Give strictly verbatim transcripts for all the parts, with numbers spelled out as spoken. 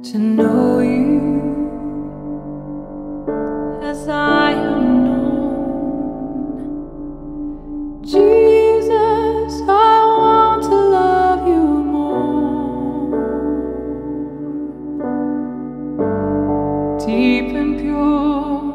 to know you as I am known. Jesus, I want to love you more, deep and pure.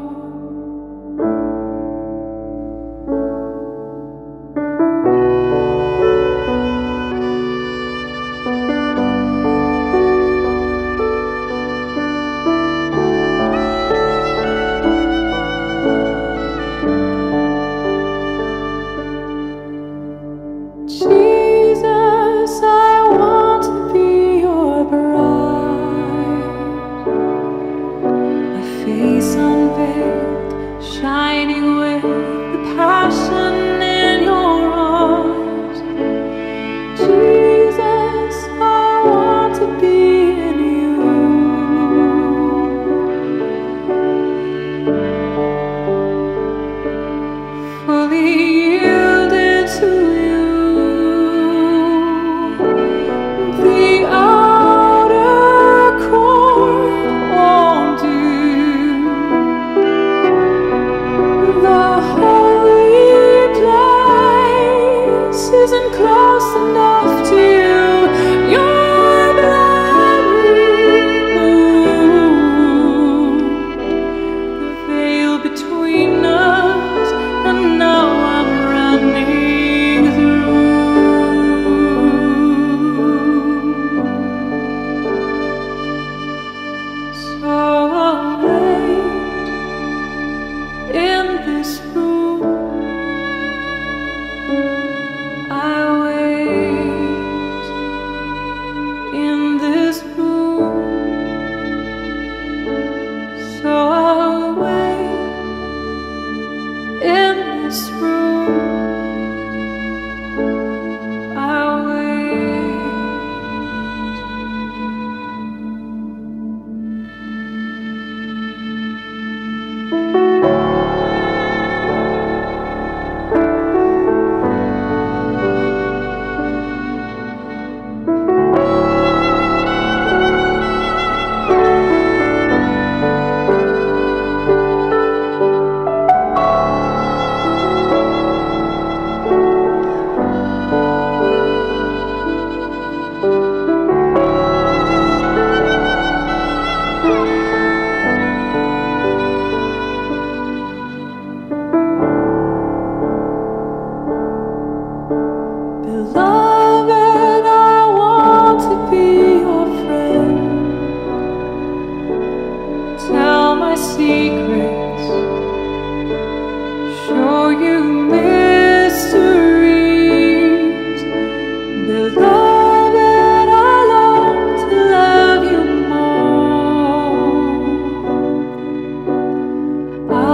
Jesus, I want to be your bride, my face unveiled, shining with the passion in your eyes. Jesus, I want to be in you, fully yielded to you. Isn't close enough to you. Your blood removed the veil between us, and now I'm running through. So I'll wait in this room. I wait in this room, so I'll wait in this room. I'll wait. Beloved, I want to be your friend. Tell my secrets, show you mysteries. Beloved, I long to love you more. I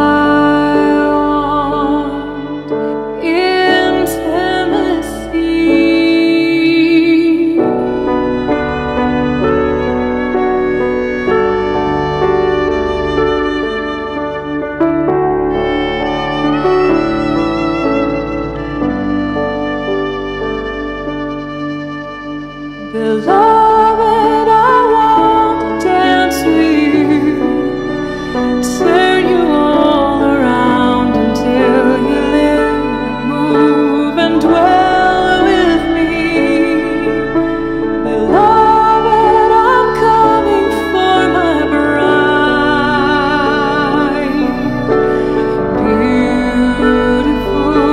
want intimacy. Beloved, I want to dance with you, turn you all around until you live, move and dwell with me. Beloved, I'm coming for my bride, beautiful,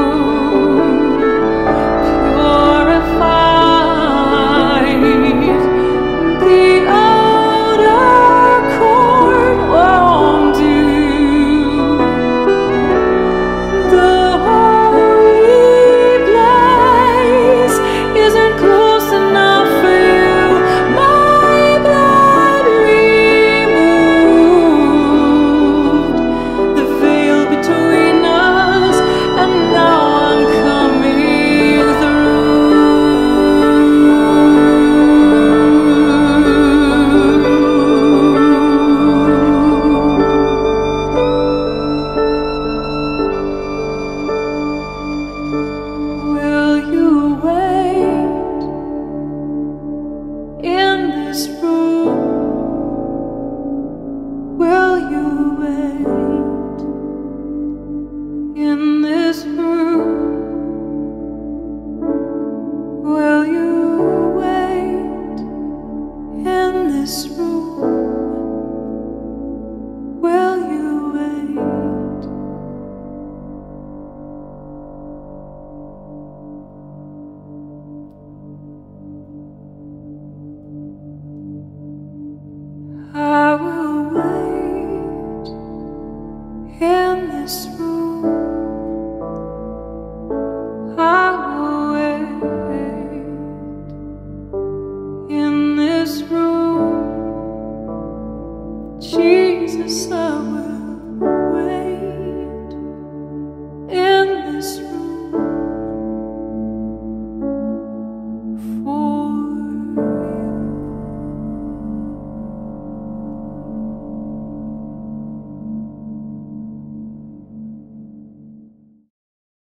purified. The outer court won't do. The holy place isn't close enough for you. My blood removed the veil between us, and now I'm coming Will you wait in this room? this room, will you wait? I will wait in this room. I will wait in this room. Jesus, I will.